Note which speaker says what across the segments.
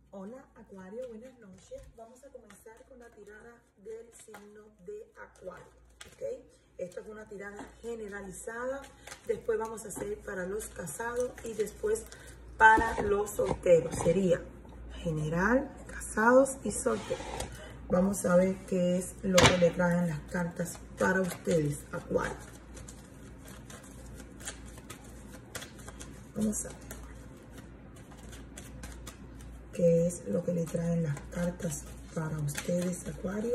Speaker 1: Hola Acuario, buenas noches. Vamos a comenzar con la tirada del signo de Acuario, ¿ok? Esto es una tirada generalizada. Después vamos a hacer para los casados y después para los solteros. Sería general, casados y solteros. Vamos a ver qué es lo que le traen las cartas para ustedes, Acuario. Vamos a ver qué es lo que le traen las cartas para ustedes, Acuario.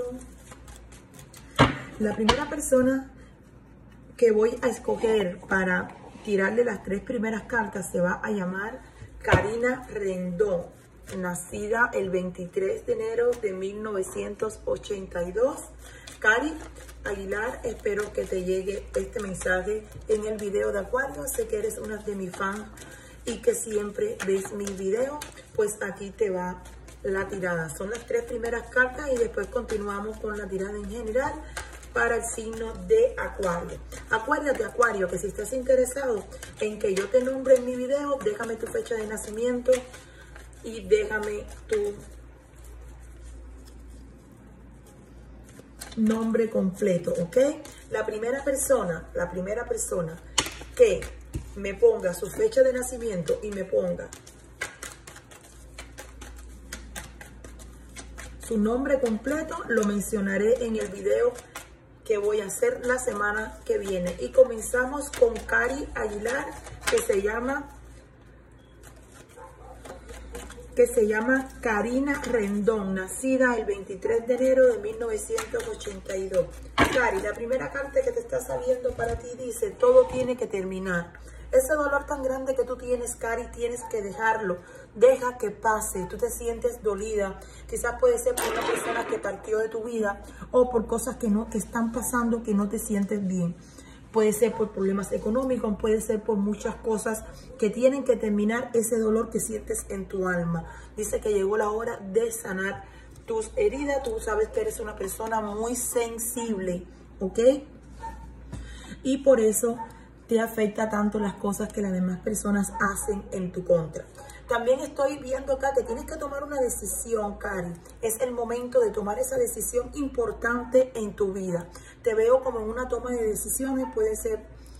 Speaker 1: La primera persona que voy a escoger para tirarle las tres primeras cartas se va a llamar Karina Rendón, nacida el 23 de enero de 1982. Cari Aguilar, espero que te llegue este mensaje en el video de Acuario. Sé que eres una de mis fans y que siempre ves mi video, pues aquí te va la tirada. Son las tres primeras cartas y después continuamos con la tirada en general para el signo de Acuario. Acuérdate, Acuario, que si estás interesado en que yo te nombre en mi video, déjame tu fecha de nacimiento y déjame tu nombre completo, ¿ok? La primera persona que me ponga su fecha de nacimiento y me ponga su nombre completo, lo mencionaré en el video que voy a hacer la semana que viene. Y comenzamos con Cari Aguilar, que se llama Karina Rendón, nacida el 23 de enero de 1982. Cari, la primera carta que te está saliendo para ti dice: todo tiene que terminar. Ese dolor tan grande que tú tienes, Cari, tienes que dejarlo. Deja que pase. Tú te sientes dolida. Quizás puede ser por una persona que partió de tu vida o por cosas que están pasando que no te sientes bien. Puede ser por problemas económicos, puede ser por muchas cosas que tienen que terminar ese dolor que sientes en tu alma. Dice que llegó la hora de sanar tus heridas. Tú sabes que eres una persona muy sensible, ¿ok? Y por eso te afecta tanto las cosas que las demás personas hacen en tu contra. También estoy viendo acá que tienes que tomar una decisión, Cari. Es el momento de tomar esa decisión importante en tu vida. Te veo como en una toma de decisiones. Puede ser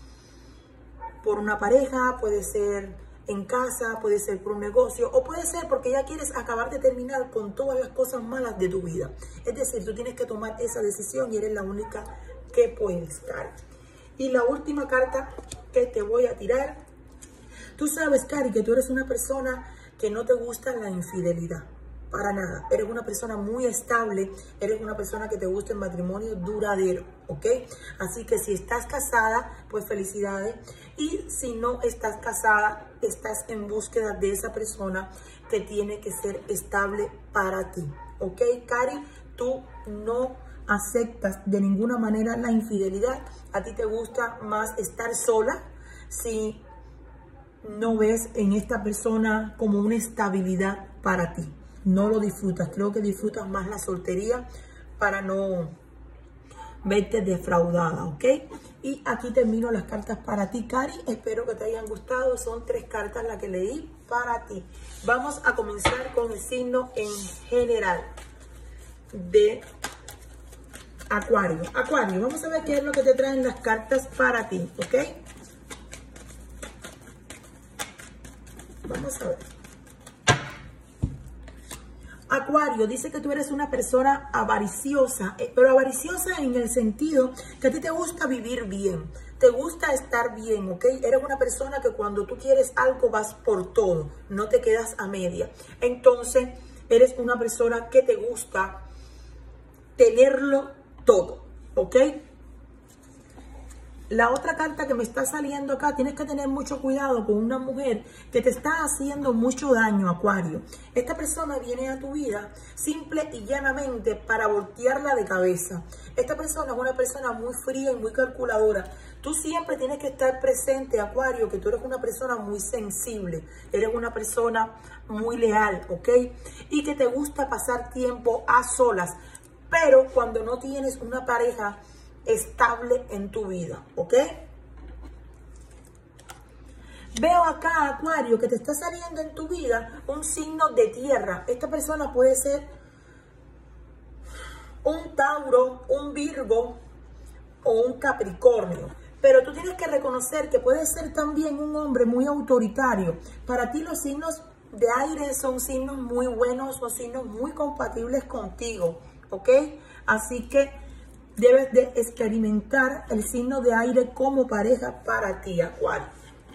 Speaker 1: por una pareja, puede ser en casa, puede ser por un negocio, o puede ser porque ya quieres acabar de terminar con todas las cosas malas de tu vida. Es decir, tú tienes que tomar esa decisión y eres la única que puedes, Cari. Y la última carta que te voy a tirar. Tú sabes, Cari, que tú eres una persona que no te gusta la infidelidad. Para nada. Eres una persona muy estable. Eres una persona que te gusta el matrimonio duradero, ¿ok? Así que si estás casada, pues felicidades. Y si no estás casada, estás en búsqueda de esa persona que tiene que ser estable para ti, ¿ok? Cari, tú no aceptas de ninguna manera la infidelidad. A ti te gusta más estar sola. Si no ves en esta persona como una estabilidad para ti, no lo disfrutas. Creo que disfrutas más la soltería para no verte defraudada, ¿ok? Y aquí termino las cartas para ti, Cari. Espero que te hayan gustado. Son tres cartas las que leí para ti. Vamos a comenzar con el signo en general de Acuario. Acuario, vamos a ver qué es lo que te traen las cartas para ti, ¿ok? Vamos a ver. Acuario, dice que tú eres una persona avariciosa, pero avariciosa en el sentido que a ti te gusta vivir bien, te gusta estar bien, ¿ok? Eres una persona que cuando tú quieres algo vas por todo, no te quedas a media. Entonces, eres una persona que te gusta tenerlo todo, ¿ok? La otra carta que me está saliendo acá, tienes que tener mucho cuidado con una mujer que te está haciendo mucho daño, Acuario. Esta persona viene a tu vida simple y llanamente para voltearla de cabeza. Esta persona es una persona muy fría y muy calculadora. Tú siempre tienes que estar presente, Acuario, que tú eres una persona muy sensible. Eres una persona muy leal, ¿ok? Y que te gusta pasar tiempo a solas. Pero cuando no tienes una pareja estable en tu vida, ¿ok? Veo acá, Acuario, que te está saliendo en tu vida un signo de tierra. Esta persona puede ser un Tauro, un Virgo o un Capricornio. Pero tú tienes que reconocer que puede ser también un hombre muy autoritario. Para ti los signos de aire son signos muy buenos, son signos muy compatibles contigo, ¿ok? Así que debes de experimentar el signo de aire como pareja para ti, Acuario.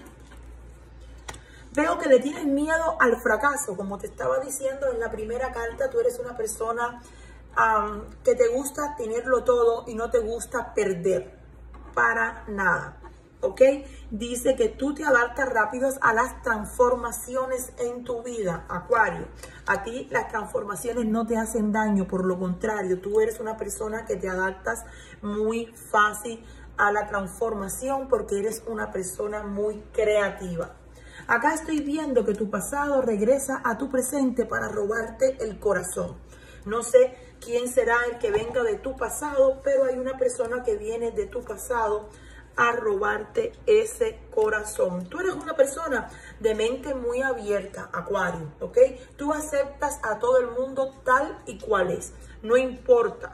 Speaker 1: Veo que le tienes miedo al fracaso, como te estaba diciendo en la primera carta. Tú eres una persona que te gusta tenerlo todo y no te gusta perder para nada, ¿ok? Dice que tú te adaptas rápido a las transformaciones en tu vida, Acuario. A ti las transformaciones no te hacen daño, por lo contrario, tú eres una persona que te adaptas muy fácil a la transformación porque eres una persona muy creativa. Acá estoy viendo que tu pasado regresa a tu presente para robarte el corazón. No sé quién será el que venga de tu pasado, pero hay una persona que viene de tu pasado a robarte ese corazón. Tú eres una persona de mente muy abierta, Acuario, ¿ok? Tú aceptas a todo el mundo tal y cual es. No importa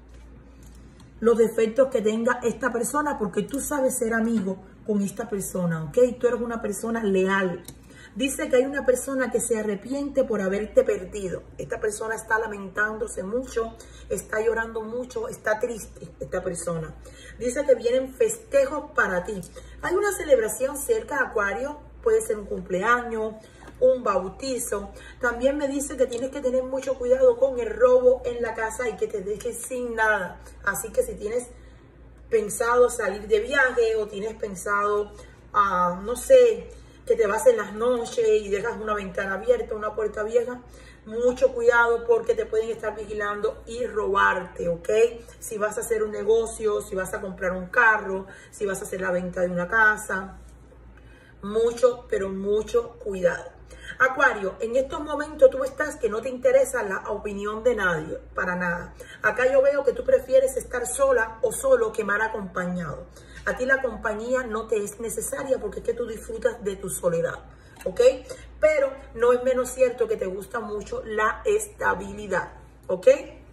Speaker 1: los defectos que tenga esta persona porque tú sabes ser amigo con esta persona, ¿ok? Tú eres una persona leal. Dice que hay una persona que se arrepiente por haberte perdido. Esta persona está lamentándose mucho, está llorando mucho, está triste esta persona. Dice que vienen festejos para ti. Hay una celebración cerca, Acuario, puede ser un cumpleaños, un bautizo. También me dice que tienes que tener mucho cuidado con el robo en la casa y que te dejes sin nada. Así que si tienes pensado salir de viaje o tienes pensado, no sé, que te vas en las noches y dejas una ventana abierta, una puerta vieja, mucho cuidado porque te pueden estar vigilando y robarte, ¿ok? Si vas a hacer un negocio, si vas a comprar un carro, si vas a hacer la venta de una casa, mucho, pero mucho cuidado. Acuario, en estos momentos tú estás que no te interesa la opinión de nadie, para nada. Acá yo veo que tú prefieres estar sola o solo que mal acompañado. A ti la compañía no te es necesaria porque es que tú disfrutas de tu soledad, ¿ok? Pero no es menos cierto que te gusta mucho la estabilidad, ¿ok?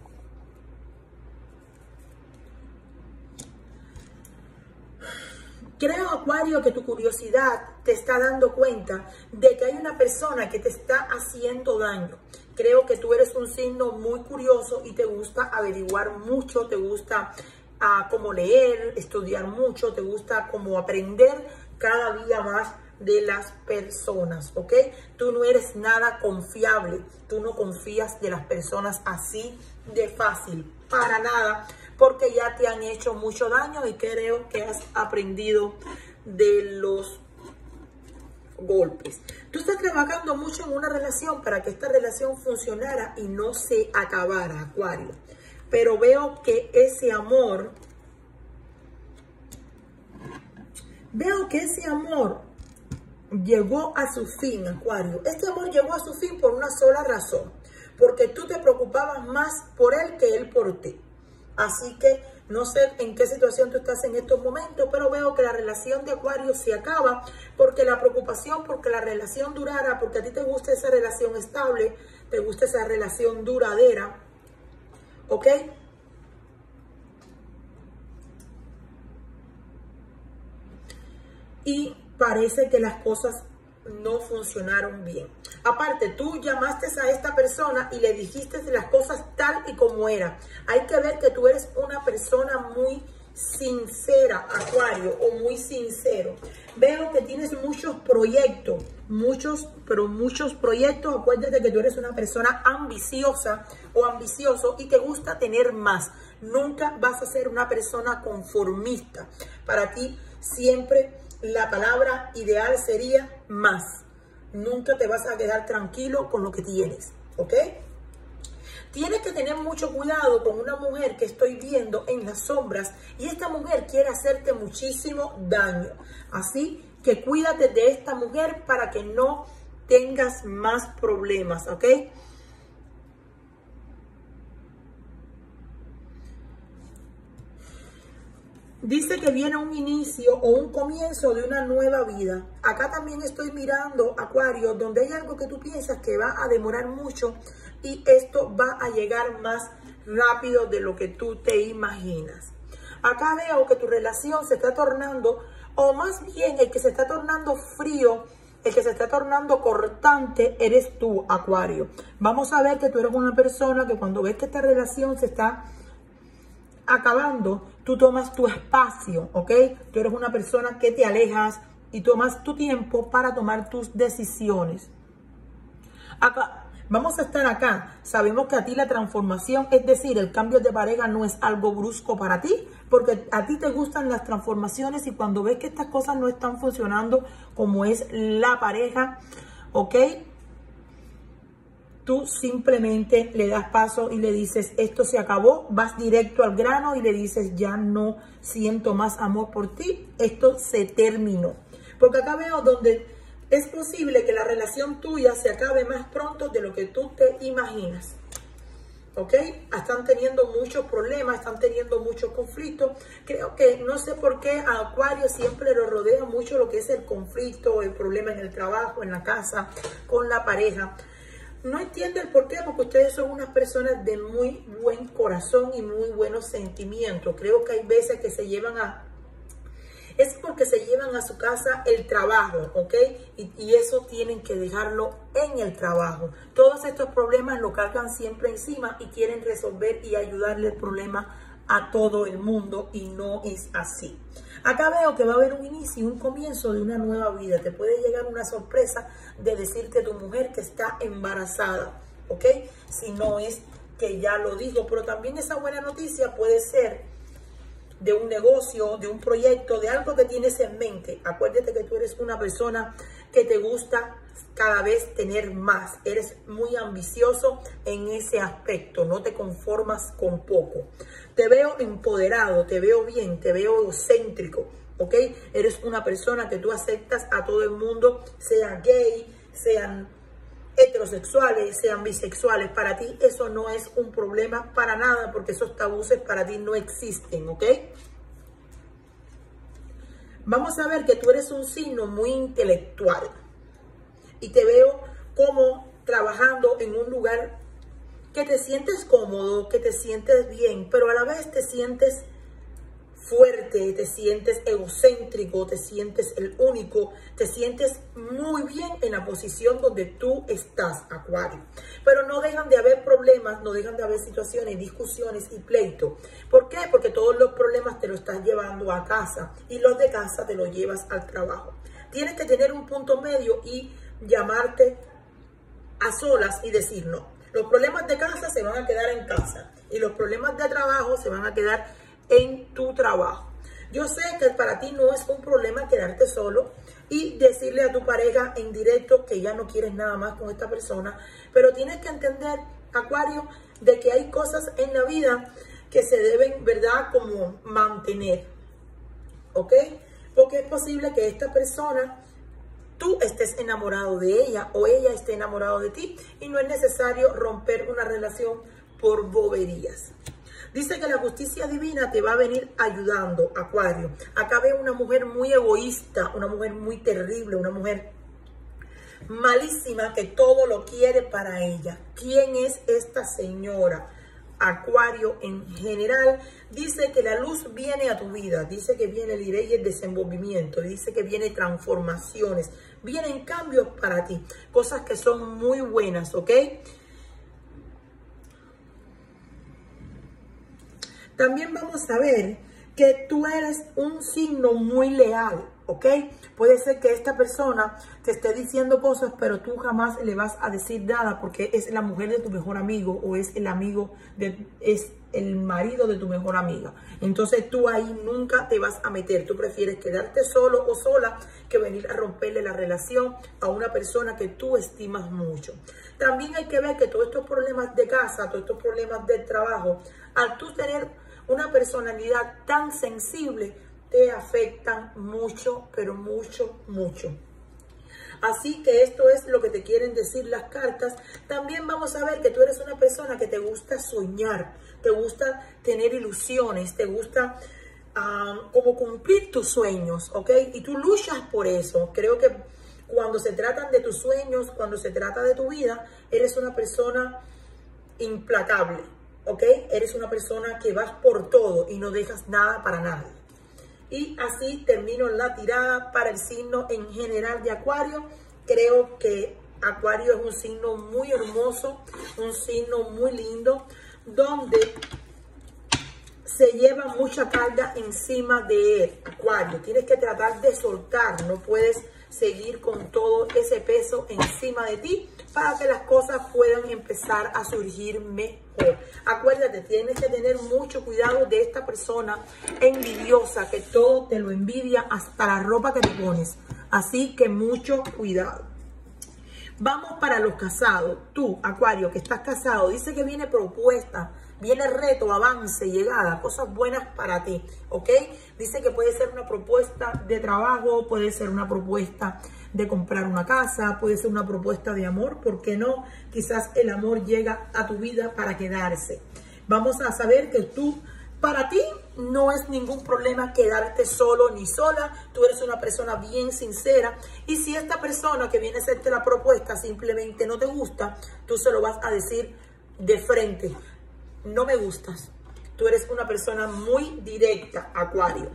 Speaker 1: Creo, Acuario, que tu curiosidad te está dando cuenta de que hay una persona que te está haciendo daño. Creo que tú eres un signo muy curioso y te gusta averiguar mucho, te gusta como leer, estudiar mucho, te gusta como aprender cada día más de las personas, ¿ok? Tú no eres nada confiable, tú no confías de las personas así de fácil, para nada, porque ya te han hecho mucho daño y creo que has aprendido de los golpes. Tú estás trabajando mucho en una relación para que esta relación funcionara y no se acabara, Acuario. Pero veo que ese amor, llegó a su fin, Acuario. Este amor llegó a su fin por una sola razón, porque tú te preocupabas más por él que él por ti. Así que no sé en qué situación tú estás en estos momentos, pero veo que la relación de Acuario se acaba porque la preocupación, porque la relación durara, porque a ti te gusta esa relación estable, te gusta esa relación duradera, ¿ok? Y parece que las cosas no funcionaron bien. Aparte, tú llamaste a esta persona y le dijiste las cosas tal y como era. Hay que ver que tú eres una persona muy sincera, Acuario, o muy sincero. Veo que tienes muchos proyectos, muchos proyectos. Acuérdate que tú eres una persona ambiciosa o ambicioso y te gusta tener más. Nunca vas a ser una persona conformista. Para ti siempre la palabra ideal sería más. Nunca te vas a quedar tranquilo con lo que tienes, ¿ok? Tienes que tener mucho cuidado con una mujer que estoy viendo en las sombras y esta mujer quiere hacerte muchísimo daño. Así que cuídate de esta mujer para que no tengas más problemas, ¿ok? Dice que viene un inicio o un comienzo de una nueva vida. Acá también estoy mirando, Acuario, donde hay algo que tú piensas que va a demorar mucho y esto va a llegar más rápido de lo que tú te imaginas. Acá veo que tu relación se está tornando, o más bien el que se está tornando frío, el que se está tornando cortante, eres tú, Acuario. Vamos a ver que tú eres una persona que cuando ves que esta relación se está acabando, tú tomas tu espacio, ¿ok? Tú eres una persona que te alejas y tomas tu tiempo para tomar tus decisiones. Acá, vamos a estar acá. Sabemos que a ti la transformación, es decir, el cambio de pareja no es algo brusco para ti, porque a ti te gustan las transformaciones y cuando ves que estas cosas no están funcionando como es la pareja, ¿ok? Tú simplemente le das paso y le dices, esto se acabó, vas directo al grano y le dices, ya no siento más amor por ti, esto se terminó. Porque acá veo donde es posible que la relación tuya se acabe más pronto de lo que tú te imaginas. ¿Ok? Están teniendo muchos problemas, están teniendo muchos conflictos. Creo que no sé por qué a Acuario siempre lo rodea mucho lo que es el conflicto, el problema en el trabajo, en la casa, con la pareja. No entiendo el por qué, porque ustedes son unas personas de muy buen corazón y muy buenos sentimientos. Creo que hay veces que se llevan a... Es porque se llevan a su casa el trabajo, ¿ok? Y eso tienen que dejarlo en el trabajo. Todos estos problemas lo cargan siempre encima y quieren resolver y ayudarle el problema a todo el mundo y no es así. Acá veo que va a haber un inicio y un comienzo de una nueva vida. Te puede llegar una sorpresa de decirte a tu mujer que está embarazada, ¿ok? Si no es que ya lo dijo, pero también esa buena noticia puede ser de un negocio, de un proyecto, de algo que tienes en mente. Acuérdate que tú eres una persona que te gusta cada vez tener más. Eres muy ambicioso en ese aspecto, no te conformas con poco. Te veo empoderado, te veo bien, te veo egocéntrico, ¿ok? Eres una persona que tú aceptas a todo el mundo, sea gay, sean heterosexuales, sean bisexuales. Para ti eso no es un problema para nada, porque esos tabúes para ti no existen, ¿ok? Vamos a ver que tú eres un signo muy intelectual y te veo como trabajando en un lugar que te sientes cómodo, que te sientes bien, pero a la vez te sientes fuerte, te sientes egocéntrico, te sientes el único, te sientes muy bien en la posición donde tú estás, Acuario. Pero no dejan de haber problemas, no dejan de haber situaciones, discusiones y pleitos. ¿Por qué? Porque todos los problemas te los estás llevando a casa y los de casa te los llevas al trabajo. Tienes que tener un punto medio y llamarte a solas y decir no. Los problemas de casa se van a quedar en casa y los problemas de trabajo se van a quedar en tu trabajo. Yo sé que para ti no es un problema quedarte solo y decirle a tu pareja en directo que ya no quieres nada más con esta persona, pero tienes que entender, Acuario, de que hay cosas en la vida que se deben, ¿verdad?, como mantener, ¿ok? Porque es posible que esta persona, tú estés enamorado de ella o ella esté enamorado de ti y no es necesario romper una relación por boberías. Dice que la justicia divina te va a venir ayudando, Acuario. Acá veo una mujer muy egoísta, una mujer muy terrible, una mujer malísima que todo lo quiere para ella. ¿Quién es esta señora? Acuario en general. Dice que la luz viene a tu vida, dice que viene el desenvolvimiento, dice que viene transformaciones, vienen cambios para ti, cosas que son muy buenas, ¿ok? También vamos a ver que tú eres un signo muy leal, ¿ok? Puede ser que esta persona te esté diciendo cosas, pero tú jamás le vas a decir nada porque es la mujer de tu mejor amigo o es el es el marido de tu mejor amiga. Entonces tú ahí nunca te vas a meter. Tú prefieres quedarte solo o sola que venir a romperle la relación a una persona que tú estimas mucho. También hay que ver que todos estos problemas de casa, todos estos problemas del trabajo, al tú tener una personalidad tan sensible, te afectan mucho, pero mucho, mucho. Así que esto es lo que te quieren decir las cartas. También vamos a ver que tú eres una persona que te gusta soñar, te gusta tener ilusiones, te gusta como cumplir tus sueños, ¿ok? Y tú luchas por eso. Creo que cuando se tratan de tus sueños, cuando se trata de tu vida, eres una persona implacable, ¿ok? Eres una persona que vas por todo y no dejas nada para nadie. Y así termino la tirada para el signo en general de Acuario. Creo que Acuario es un signo muy hermoso, un signo muy lindo, donde se lleva mucha carga encima de él. Acuario, tienes que tratar de soltar, no puedes seguir con todo ese peso encima de ti para que las cosas puedan empezar a surgir mejor. Acuérdate, tienes que tener mucho cuidado de esta persona envidiosa que todo te lo envidia, hasta la ropa que te pones. Así que mucho cuidado. Vamos para los casados. Tú, Acuario, que estás casado, dice que viene propuesta, viene reto, avance, llegada, cosas buenas para ti, ¿ok? Dice que puede ser una propuesta de trabajo, puede ser una propuesta de comprar una casa, puede ser una propuesta de amor, ¿por qué no? Quizás el amor llega a tu vida para quedarse. Vamos a saber que tú, para ti, no es ningún problema quedarte solo ni sola. Tú eres una persona bien sincera. Y si esta persona que viene a hacerte la propuesta simplemente no te gusta, tú se lo vas a decir de frente. No me gustas. Tú eres una persona muy directa, Acuario.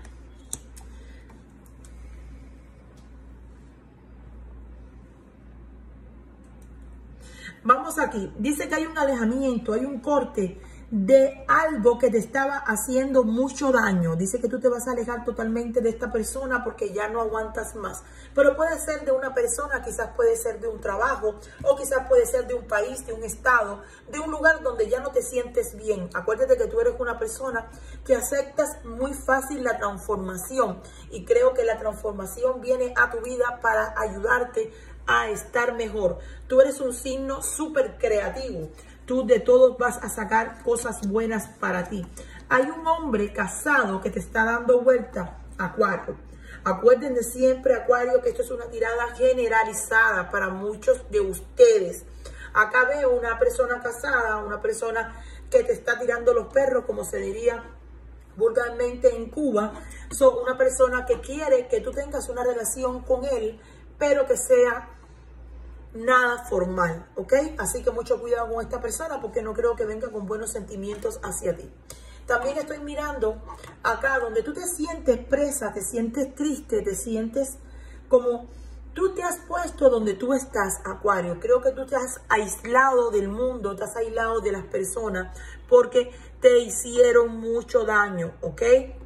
Speaker 1: Vamos aquí. Dice que hay un alejamiento, hay un corte de algo que te estaba haciendo mucho daño. Dice que tú te vas a alejar totalmente de esta persona porque ya no aguantas más. Pero puede ser de una persona, quizás puede ser de un trabajo, o quizás puede ser de un país, de un estado, de un lugar donde ya no te sientes bien. Acuérdate que tú eres una persona que aceptas muy fácil la transformación. Y creo que la transformación viene a tu vida para ayudarte a estar mejor. Tú eres un signo súper creativo. Tú de todos vas a sacar cosas buenas para ti. Hay un hombre casado que te está dando vuelta, Acuario. Acuérdense siempre, Acuario, que esto es una tirada generalizada para muchos de ustedes. Acá veo una persona casada, una persona que te está tirando los perros, como se diría vulgarmente en Cuba. Son una persona que quiere que tú tengas una relación con él, pero que sea nada formal, ¿ok? Así que mucho cuidado con esta persona porque no creo que venga con buenos sentimientos hacia ti. También estoy mirando acá donde tú te sientes presa, te sientes triste, te sientes como tú te has puesto donde tú estás, Acuario. Creo que tú te has aislado del mundo, te has aislado de las personas porque te hicieron mucho daño, ¿ok?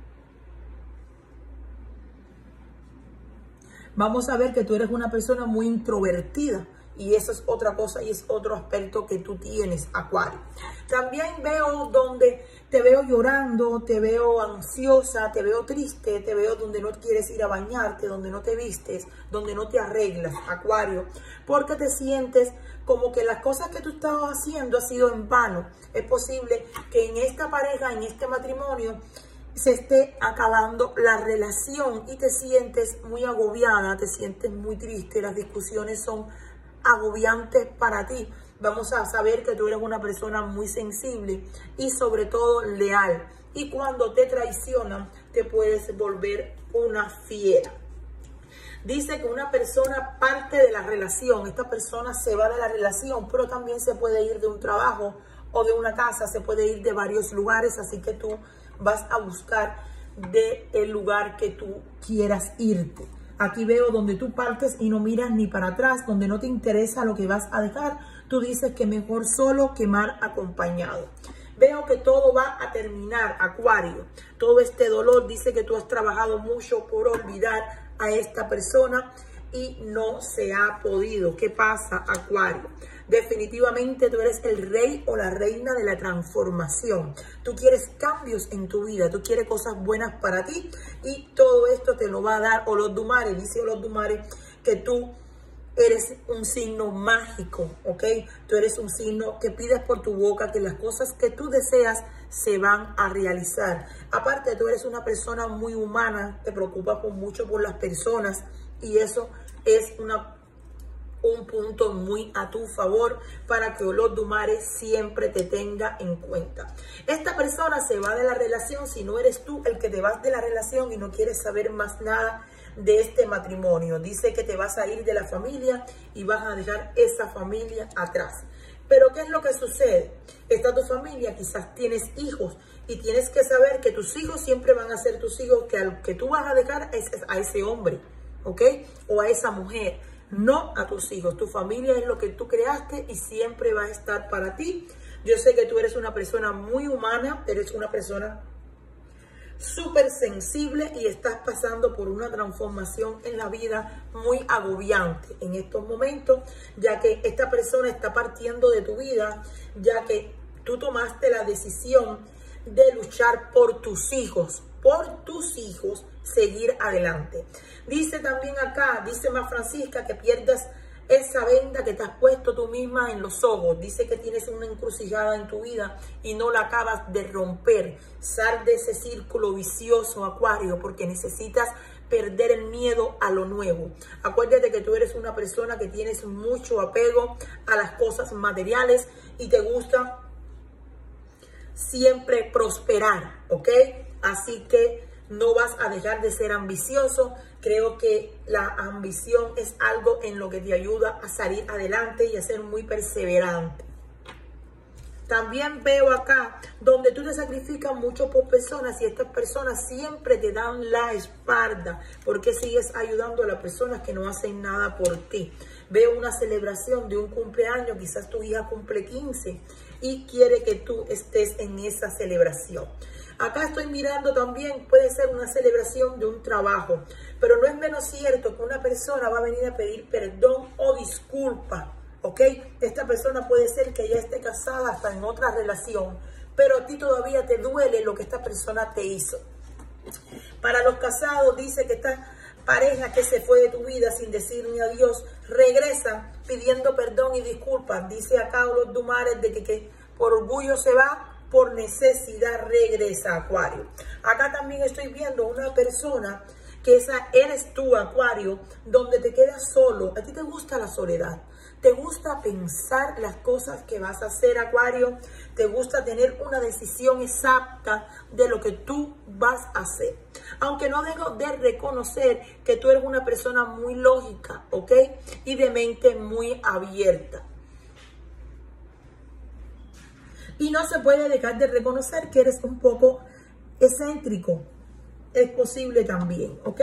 Speaker 1: Vamos a ver que tú eres una persona muy introvertida. Y eso es otra cosa y es otro aspecto que tú tienes, Acuario. También veo donde te veo llorando, te veo ansiosa, te veo triste, te veo donde no quieres ir a bañarte, donde no te vistes, donde no te arreglas, Acuario. Porque te sientes como que las cosas que tú estabas haciendo han sido en vano. Es posible que en esta pareja, en este matrimonio, se esté acabando la relación y te sientes muy agobiada, te sientes muy triste, las discusiones son agobiantes para ti. Vamos a saber que tú eres una persona muy sensible y sobre todo leal. Y cuando te traicionan, te puedes volver una fiera. Dice que una persona parte de la relación, esta persona se va de la relación, pero también se puede ir de un trabajo o de una casa, se puede ir de varios lugares, así que tú vas a buscar del lugar que tú quieras irte. Aquí veo donde tú partes y no miras ni para atrás, donde no te interesa lo que vas a dejar. Tú dices que mejor solo que mal acompañado. Veo que todo va a terminar, Acuario. Todo este dolor dice que tú has trabajado mucho por olvidar a esta persona y no se ha podido. ¿Qué pasa, Acuario? Definitivamente tú eres el rey o la reina de la transformación. Tú quieres cambios en tu vida, tú quieres cosas buenas para ti y todo esto te lo va a dar Olodumare. Dice Olodumare que tú eres un signo mágico, ¿ok? Tú eres un signo que pides por tu boca que las cosas que tú deseas se van a realizar. Aparte, tú eres una persona muy humana, te preocupas mucho por las personas y eso es un punto muy a tu favor para que Olodumare siempre te tenga en cuenta. Esta persona se va de la relación si no eres tú el que te vas de la relación y no quieres saber más nada de este matrimonio. Dice que te vas a ir de la familia y vas a dejar esa familia atrás. Pero ¿qué es lo que sucede? Está tu familia, quizás tienes hijos y tienes que saber que tus hijos siempre van a ser tus hijos, que al que tú vas a dejar es a ese hombre, ¿ok? O a esa mujer, no a tus hijos. Tu familia es lo que tú creaste y siempre va a estar para ti. Yo sé que tú eres una persona muy humana, eres una persona súper sensible y estás pasando por una transformación en la vida muy agobiante en estos momentos, ya que esta persona está partiendo de tu vida, ya que tú tomaste la decisión de luchar por tus hijos, seguir adelante. Dice también acá, dice Más Francisca, que pierdas esa venda que te has puesto tú misma en los ojos. Dice que tienes una encrucijada en tu vida y no la acabas de romper. Sal de ese círculo vicioso, Acuario, porque necesitas perder el miedo a lo nuevo. Acuérdate que tú eres una persona que tienes mucho apego a las cosas materiales y te gusta siempre prosperar, ¿ok? Así que no vas a dejar de ser ambicioso. Creo que la ambición es algo en lo que te ayuda a salir adelante y a ser muy perseverante. También veo acá donde tú te sacrificas mucho por personas y estas personas siempre te dan la espalda porque sigues ayudando a las personas que no hacen nada por ti. Veo una celebración de un cumpleaños, quizás tu hija cumple 15 y quiere que tú estés en esa celebración. Acá estoy mirando también, puede ser una celebración de un trabajo, pero no es menos cierto que una persona va a venir a pedir perdón o disculpa, ¿ok? Esta persona puede ser que ya esté casada hasta en otra relación, pero a ti todavía te duele lo que esta persona te hizo. Para los casados dice que esta pareja que se fue de tu vida sin decir ni adiós, regresa pidiendo perdón y disculpas. Dice acá Olodumare de que por orgullo se va, por necesidad regresa, Acuario. Acá también estoy viendo una persona que esa eres tú, Acuario, donde te quedas solo. A ti te gusta la soledad. Te gusta pensar las cosas que vas a hacer, Acuario. Te gusta tener una decisión exacta de lo que tú vas a hacer. Aunque no dejo de reconocer que tú eres una persona muy lógica, ¿ok? Y de mente muy abierta. Y no se puede dejar de reconocer que eres un poco excéntrico. Es posible también, ¿ok?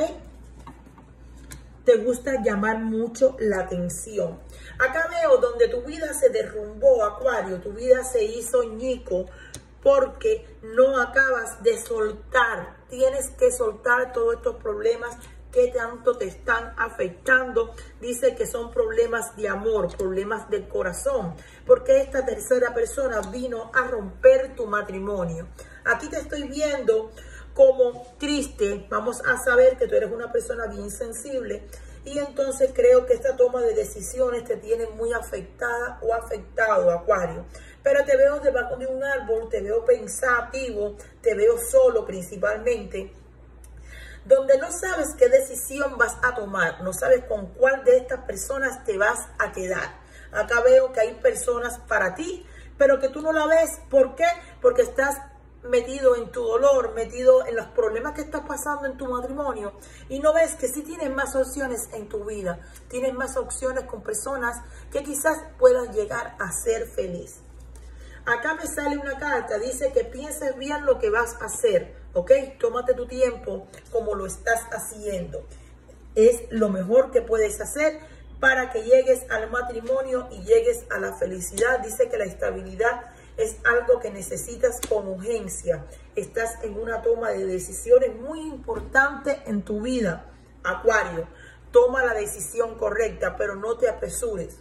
Speaker 1: Te gusta llamar mucho la atención. Acá veo donde tu vida se derrumbó, Acuario. Tu vida se hizo ñico porque no acabas de soltar. Tienes que soltar todos estos problemas que tanto te están afectando. Dice que son problemas de amor, problemas del corazón, porque esta tercera persona vino a romper tu matrimonio. Aquí te estoy viendo como triste. Vamos a saber que tú eres una persona bien sensible y entonces creo que esta toma de decisiones te tiene muy afectada o afectado, Acuario. Pero te veo debajo de un árbol, te veo pensativo, te veo solo principalmente, donde no sabes qué decisión vas a tomar, no sabes con cuál de estas personas te vas a quedar. Acá veo que hay personas para ti, pero que tú no la ves. ¿Por qué? Porque estás metido en tu dolor, metido en los problemas que estás pasando en tu matrimonio y no ves que sí tienes más opciones en tu vida, tienes más opciones con personas que quizás puedan llegar a ser feliz. Acá me sale una carta, dice que pienses bien lo que vas a hacer, ¿ok? Tómate tu tiempo como lo estás haciendo. Es lo mejor que puedes hacer para que llegues al matrimonio y llegues a la felicidad. Dice que la estabilidad es algo que necesitas con urgencia. Estás en una toma de decisiones muy importante en tu vida, Acuario. Toma la decisión correcta, pero no te apresures.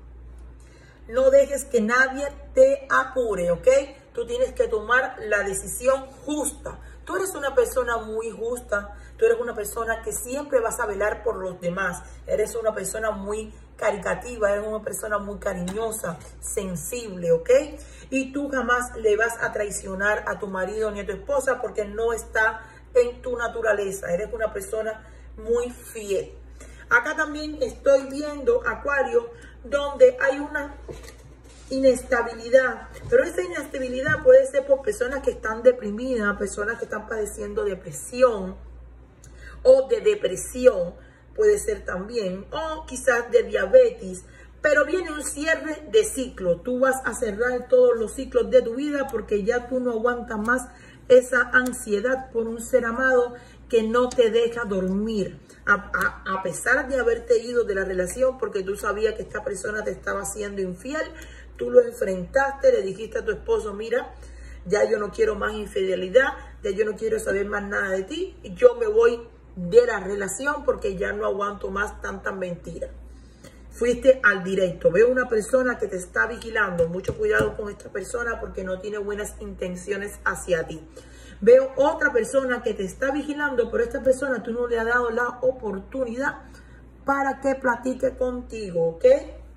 Speaker 1: No dejes que nadie te apure, ¿ok? Tú tienes que tomar la decisión justa. Tú eres una persona muy justa. Tú eres una persona que siempre vas a velar por los demás. Eres una persona muy caritativa, eres una persona muy cariñosa, sensible, ¿ok? Y tú jamás le vas a traicionar a tu marido ni a tu esposa porque no está en tu naturaleza. Eres una persona muy fiel. Acá también estoy viendo, Acuario, donde hay una inestabilidad, pero esa inestabilidad puede ser por personas que están deprimidas, personas que están padeciendo depresión o de depresión, puede ser también, o quizás de diabetes, pero viene un cierre de ciclo. Tú vas a cerrar todos los ciclos de tu vida porque ya tú no aguantas más esa ansiedad por un ser amado que no te deja dormir, a pesar de haberte ido de la relación porque tú sabías que esta persona te estaba siendo infiel. Tú lo enfrentaste, le dijiste a tu esposo, mira, ya yo no quiero más infidelidad, ya yo no quiero saber más nada de ti, yo me voy de la relación porque ya no aguanto más tantas mentiras. Fuiste al directo. Veo una persona que te está vigilando. Mucho cuidado con esta persona porque no tiene buenas intenciones hacia ti. Veo otra persona que te está vigilando, pero esta persona tú no le has dado la oportunidad para que platique contigo, ¿ok?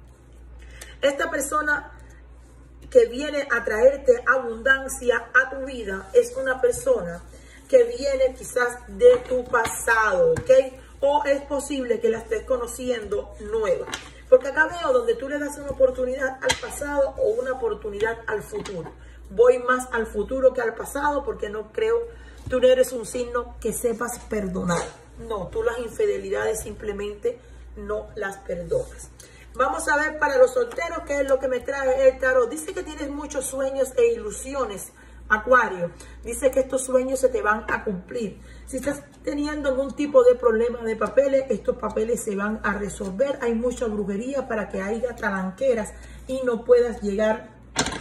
Speaker 1: Esta persona que viene a traerte abundancia a tu vida es una persona que viene quizás de tu pasado, ¿ok? O es posible que la estés conociendo nueva. Porque acá veo donde tú le das una oportunidad al pasado o una oportunidad al futuro. Voy más al futuro que al pasado porque no creo, tú no eres un signo que sepas perdonar. No, tú las infidelidades simplemente no las perdonas. Vamos a ver para los solteros qué es lo que me trae el tarot. Dice que tienes muchos sueños e ilusiones, Acuario. Dice que estos sueños se te van a cumplir. Si estás teniendo algún tipo de problema de papeles, estos papeles se van a resolver. Hay mucha brujería para que haya talanqueras y no puedas llegar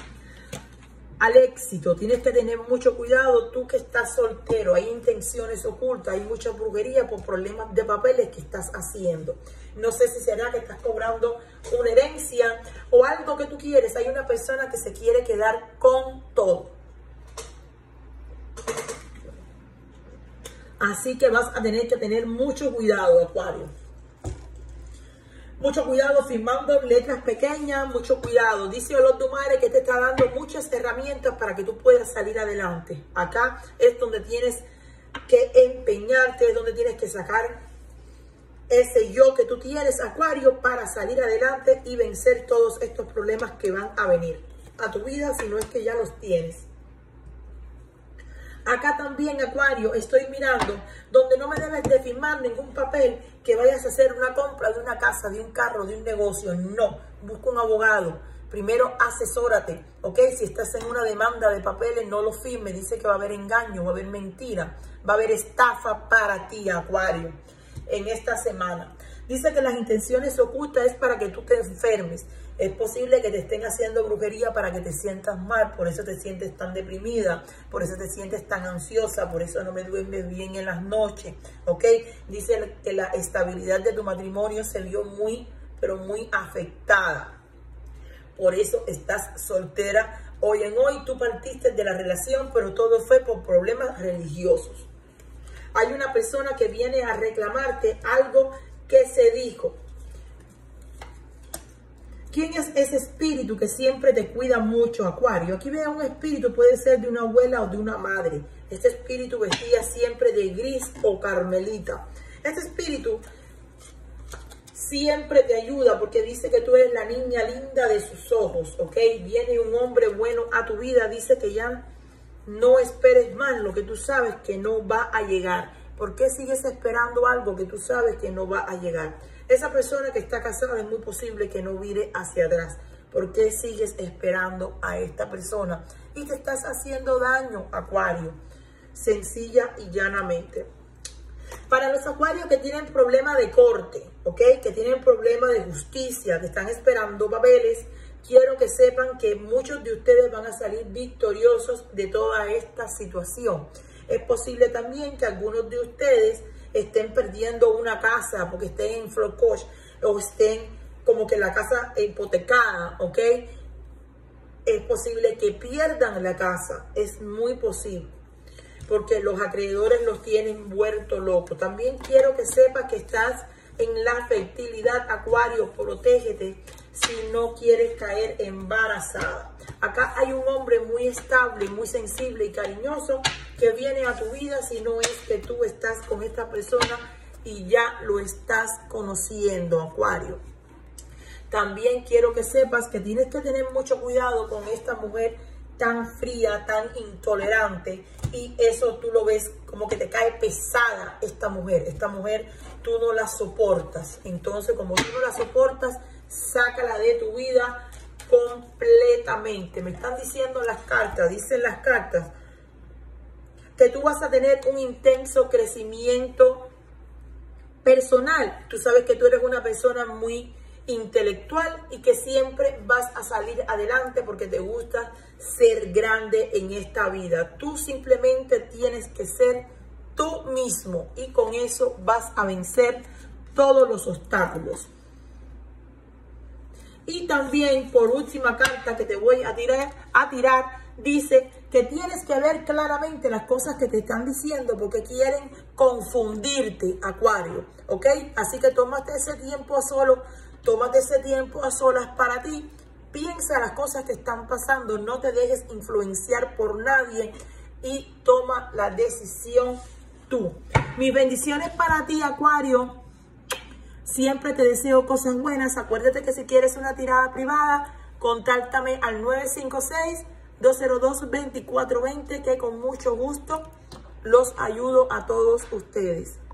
Speaker 1: al éxito. Tienes que tener mucho cuidado, tú que estás soltero. Hay intenciones ocultas, hay mucha brujería por problemas de papeles que estás haciendo. No sé si será que estás cobrando una herencia o algo que tú quieres. Hay una persona que se quiere quedar con todo. Así que vas a tener que tener mucho cuidado, Acuario. Mucho cuidado firmando letras pequeñas, mucho cuidado. Dice Olor tu madre que te está dando muchas herramientas para que tú puedas salir adelante. Acá es donde tienes que empeñarte, es donde tienes que sacar ese yo que tú tienes, Acuario, para salir adelante y vencer todos estos problemas que van a venir a tu vida, si no es que ya los tienes. Acá también, Acuario, estoy mirando donde no me debes de firmar ningún papel que vayas a hacer una compra de una casa, de un carro, de un negocio. No, busca un abogado. Primero asesórate, ¿ok? Si estás en una demanda de papeles, no lo firmes. Dice que va a haber engaño, va a haber mentira, va a haber estafa para ti, Acuario, en esta semana. Dice que las intenciones ocultas es para que tú te enfermes. Es posible que te estén haciendo brujería para que te sientas mal, por eso te sientes tan deprimida, por eso te sientes tan ansiosa, por eso no me duermes bien en las noches, ¿ok? Dice que la estabilidad de tu matrimonio se vio muy, pero muy afectada. Por eso estás soltera. Hoy en hoy tú partiste de la relación, pero todo fue por problemas religiosos. Hay una persona que viene a reclamarte algo que se dijo. ¿Quién es ese espíritu que siempre te cuida mucho, Acuario? Aquí veo un espíritu, puede ser de una abuela o de una madre. Este espíritu vestía siempre de gris o carmelita. Este espíritu siempre te ayuda porque dice que tú eres la niña linda de sus ojos, ¿ok? Viene un hombre bueno a tu vida, dice que ya no esperes más lo que tú sabes que no va a llegar. ¿Por qué sigues esperando algo que tú sabes que no va a llegar? Esa persona que está casada es muy posible que no vire hacia atrás. ¿Por qué sigues esperando a esta persona? Y te estás haciendo daño, Acuario. Sencilla y llanamente. Para los Acuarios que tienen problema de corte, ¿ok? Que tienen problema de justicia, que están esperando papeles, quiero que sepan que muchos de ustedes van a salir victoriosos de toda esta situación. Es posible también que algunos de ustedes estén perdiendo una casa porque estén en foreclosure o estén como que la casa hipotecada, ¿ok? Es posible que pierdan la casa, es muy posible, porque los acreedores los tienen vuelto locos. También quiero que sepas que estás en la fertilidad, Acuario, protégete si no quieres caer embarazada. Acá hay un hombre muy estable, muy sensible y cariñoso que viene a tu vida si no es que tú estás con esta persona y ya lo estás conociendo, Acuario. También quiero que sepas que tienes que tener mucho cuidado con esta mujer tan fría, tan intolerante, y eso tú lo ves como que te cae pesada esta mujer tú no la soportas. Entonces, como tú no la soportas, sácala de tu vida completamente. Me están diciendo las cartas, dicen las cartas, que tú vas a tener un intenso crecimiento personal. Tú sabes que tú eres una persona muy intelectual y que siempre vas a salir adelante porque te gusta ser grande en esta vida. Tú simplemente tienes que ser tú mismo y con eso vas a vencer todos los obstáculos. Y también, por última carta que te voy a tirar, dice que tienes que ver claramente las cosas que te están diciendo porque quieren confundirte, Acuario, ¿ok? Así que tómate ese tiempo a solas para ti. Piensa las cosas que están pasando, no te dejes influenciar por nadie y toma la decisión tú. Mis bendiciones para ti, Acuario. Siempre te deseo cosas buenas. Acuérdate que si quieres una tirada privada, contáctame al 956-202-2420, que con mucho gusto los ayudo a todos ustedes.